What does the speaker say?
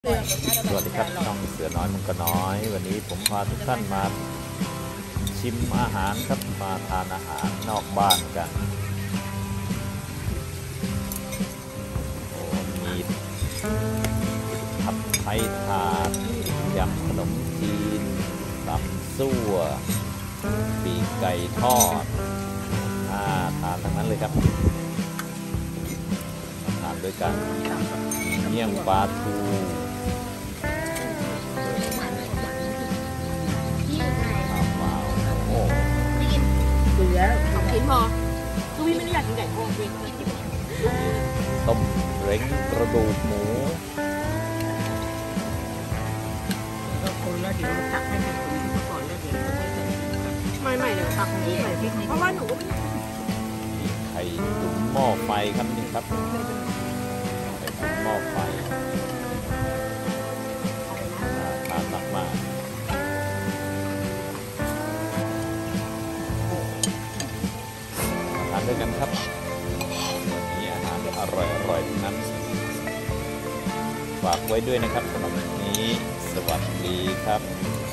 สวัสดีครับช่องเสือน้อยมันก็น้อยวันนี้ผมพาทุกท่านมาชิมอาหารครับมาทานอาหารนอกบ้านกันโอ้มีผัดไทยถาดยำขนมจีนตำซั่วปีกไก่ทอดน่าทานทั้งนั้นเลยครับมาทานด้วยกันเมี่ยงปลาทูเบื่อสองชิ้นพอคือพี่ไม่ได้อยากกินไก่ทอดพี่ต้มเล้งกระดูกหมูก็คนแล้วเดี๋ยวตักให้เป็นคนก่อนแล้วเดี๋ยวเราไม่เดี๋ยวตักนี้ใส่พริกเพราะว่าหนูก็ไม่ไข่ตุ๋นหม้อไฟครับนี่ครับไข่ตุ๋นหม้อไฟทานมากๆทานด้วยกันครับนี่อาหารอร่อยๆทั้งนั้นฝากไว้ด้วยนะครับสำหรับวันนี้สวัสดีครับ